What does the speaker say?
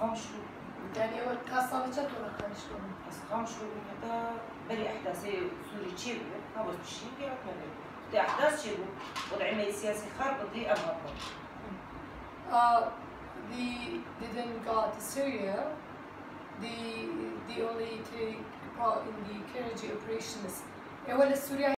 خام شروع يعني هو كاسة بچت ولا خانشتون؟ بس خام شروع حتى بري أحداث سوري تشيبه ما بس بشيء قاعد ما ده أحداث شيبه وضع عملي سياسي خارق ضي أمر. They then got to Syria. The only take part in the Karachi operations.